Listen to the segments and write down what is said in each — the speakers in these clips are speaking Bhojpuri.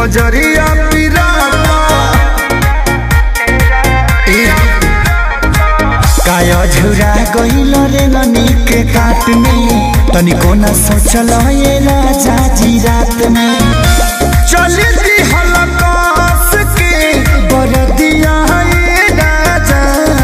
पजरिया पिराता काया झुरा गइल रे ननी के काट में तनिको न सोचल ये राजा जी रात में चली दी हलकास के बरदिया ए राजा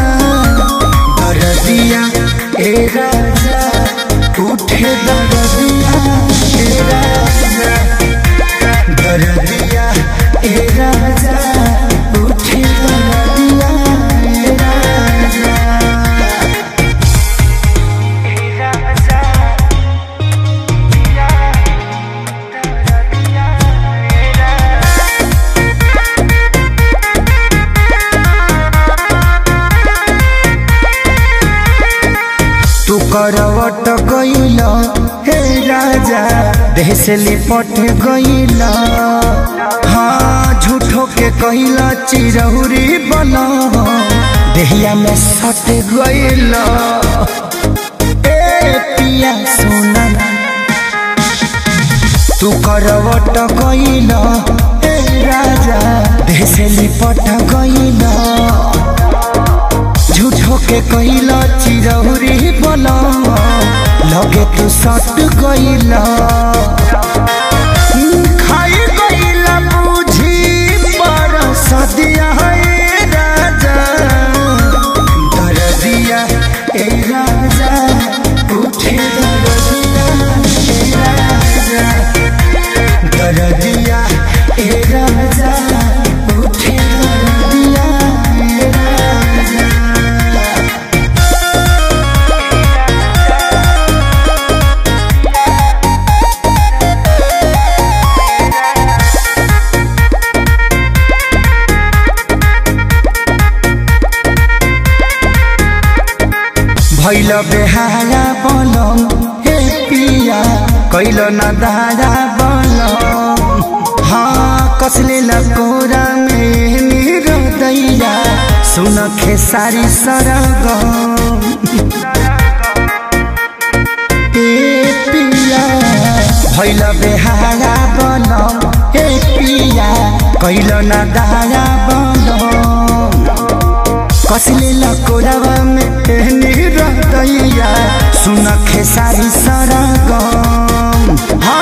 बरदिया ए राजा उठे दरदिया ए राजा दरदिया ए राजा उठे दरदिया ए राजा। तू करवट गइल हे राजा देह से लिपट गइल हाँ झूठो के कइल चिरहुरी बना देहिया में सट गइल ए पिया सोना तू करवट गइल हे राजा देह से लिपट गइल झूठो के कइला चिरहुरी बना लगे तू सट गइला खाई गइला बुझी पर सदिया ए राजा दरदिया ए राजा उठे दरदिया ए राजा दरदिया ए राजा उठे दरदिया ए राजा। भैल बेहारा बनम हे पिया कैल न दारा बनम हाँ कसले लकोरा में मेरो दैया सुन खेसारी सरगम ए पिया भैल बेहारा बनम हे पिया कैल न दारा बनम कसले लकोरावा में रहतैया सुन खेसारी सरगम हाँ